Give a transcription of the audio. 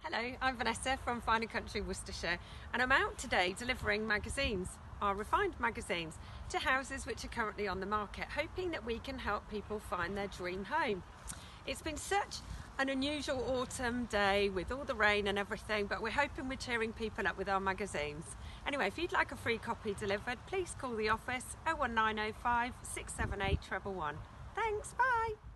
Hello, I'm Vanessa from Fine & Country Worcestershire, and I'm out today delivering magazines, our refined magazines, to houses which are currently on the market, hoping that we can help people find their dream home. It's been such an unusual autumn day with all the rain and everything, but we're hoping we're cheering people up with our magazines. Anyway, if you'd like a free copy delivered, please call the office 01905 678 111. Thanks, bye!